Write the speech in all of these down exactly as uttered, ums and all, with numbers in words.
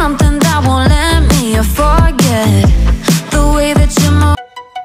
something that won't let me forget the way that you move.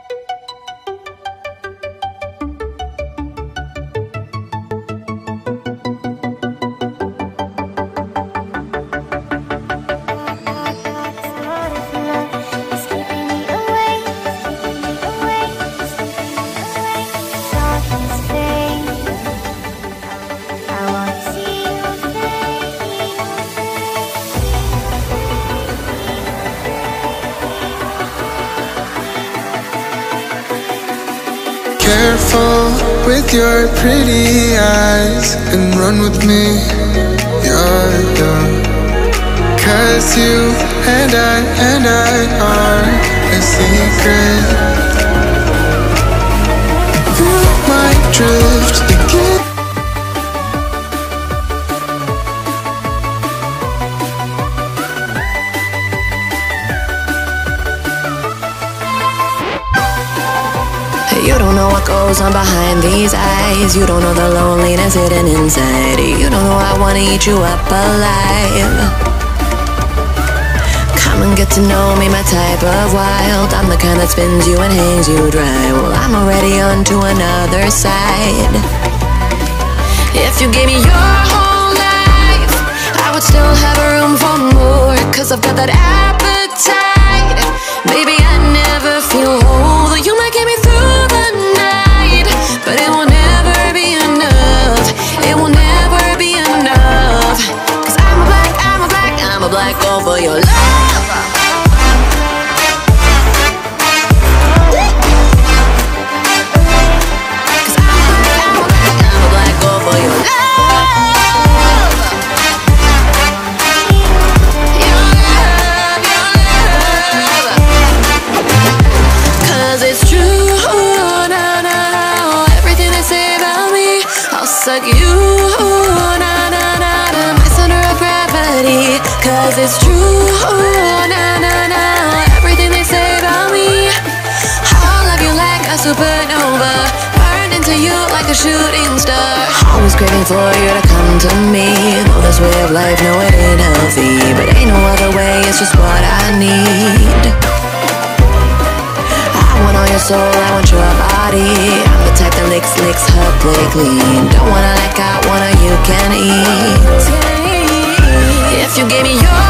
Careful with your pretty eyes and run with me, yeah, yeah. Cause you and I and I are a secret. You might drift again. You don't know what goes on behind these eyes. You don't know the loneliness hidden inside. You don't know I wanna eat you up alive. Come and get to know me, my type of wild. I'm the kind that spins you and hangs you dry. Well, I'm already on to another side. If you gave me your whole life, I would still have room for more. Cause I've got that appetite. Baby, I never feel whole. You might get me through the night, but it will never be enough. It will never be enough. Cause I'm a black, I'm a black, I'm a black girl for your love. Cause I'm a black, I'm a black, I'm a black girl for your love. Like you, na na na na, my center of gravity. Cause it's true, na na na, everything they say about me. I'll love you like a supernova, burn into you like a shooting star. Always craving for you to come to me. Know this way of life, no it ain't healthy, but ain't no other way, it's just what I need. I want all your soul, I want your body. I'm the type that licks, licks her plate clean. Don't wanna like I wanna, you can eat. If you gave me your